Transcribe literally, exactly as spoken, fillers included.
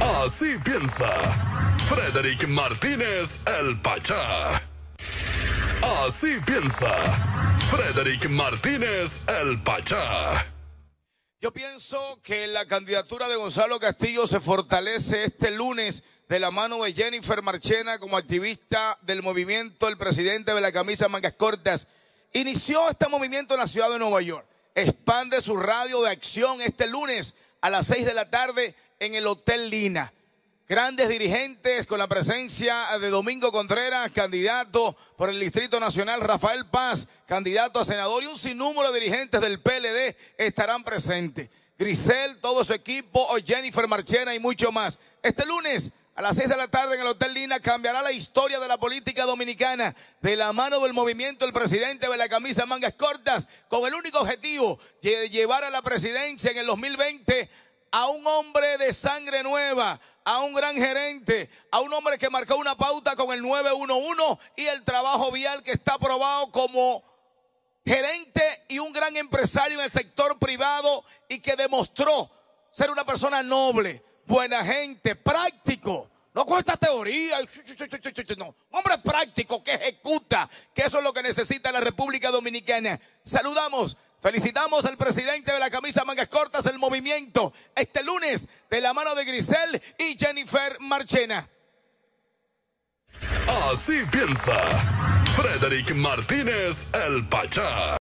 Así piensa Frederick Martínez, el Pachá. Así piensa Frederick Martínez, el Pachá. Yo pienso que la candidatura de Gonzalo Castillo se fortalece este lunes de la mano de Jennifer Marchena como activista del movimiento El Presidente de la Camisa Mangas Cortas. Inició este movimiento en la ciudad de Nueva York. Expande su radio de acción este lunes a las seis de la tarde en el Hotel Lina. Grandes dirigentes con la presencia de Domingo Contreras, candidato por el Distrito Nacional, Rafael Paz, candidato a senador, y un sinnúmero de dirigentes del P L D estarán presentes. Grisel, todo su equipo, Jennifer Marchena y mucho más. Este lunes a las seis de la tarde en el Hotel Lina cambiará la historia de la política dominicana de la mano del movimiento El Presidente de la Camisa Mangas Cortas, con el único objetivo de llevar a la presidencia en el dos mil veinte a un hombre de sangre nueva, a un gran gerente, a un hombre que marcó una pauta con el nueve uno uno y el trabajo vial, que está aprobado como gerente y un gran empresario en el sector privado, y que demostró ser una persona noble, buena gente, práctico. No con esta teoría, no. Hombre práctico que ejecuta, que eso es lo que necesita la República Dominicana. Saludamos, felicitamos al presidente de la Camisa Mangas Cortas, el movimiento, este lunes de la mano de Grisel y Jennifer Marchena. Así piensa Frederick Martínez, el Pachá.